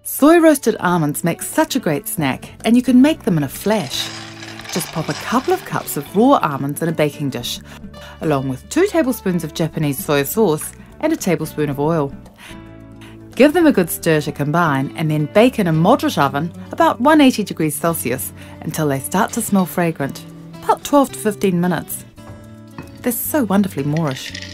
Soy roasted almonds make such a great snack, and you can make them in a flash. Just pop a couple of cups of raw almonds in a baking dish, along with 2 tablespoons of Japanese soy sauce and a tablespoon of oil. Give them a good stir to combine, and then bake in a moderate oven about 180 degrees Celsius until they start to smell fragrant, about 12 to 15 minutes. They're so wonderfully Moorish.